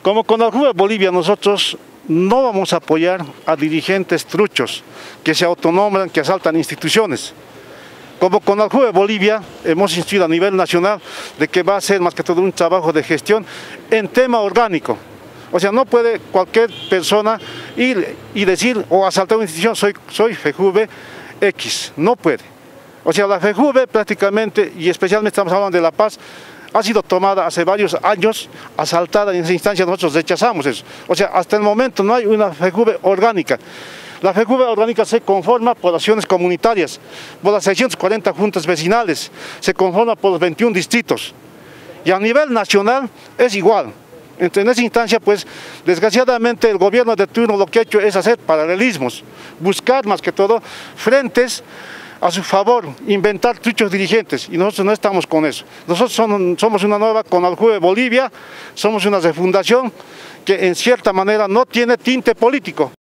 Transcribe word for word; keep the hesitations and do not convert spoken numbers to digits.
Como CONALJUVE Bolivia, nosotros no vamos a apoyar a dirigentes truchos que se autonombran, que asaltan instituciones. Como CONALJUVE Bolivia hemos insistido a nivel nacional de que va a ser más que todo un trabajo de gestión en tema orgánico. O sea, no puede cualquier persona ir y decir o asaltar una institución, soy, soy FEJUVE X, no puede. O sea, la FEJUVE prácticamente, y especialmente estamos hablando de La Paz, ha sido tomada hace varios años, asaltada en esa instancia, nosotros rechazamos eso. O sea, hasta el momento no hay una FEJUVE orgánica. La FEJUVE orgánica se conforma por acciones comunitarias, por las seiscientas cuarenta juntas vecinales, se conforma por los veintiún distritos. Y a nivel nacional es igual. Entonces, en esa instancia, pues, desgraciadamente el gobierno de turno lo que ha hecho es hacer paralelismos, buscar más que todo frentes a su favor, inventar truchos dirigentes, y nosotros no estamos con eso. Nosotros son, somos una nueva CONALJUVE Bolivia, somos una refundación que en cierta manera no tiene tinte político.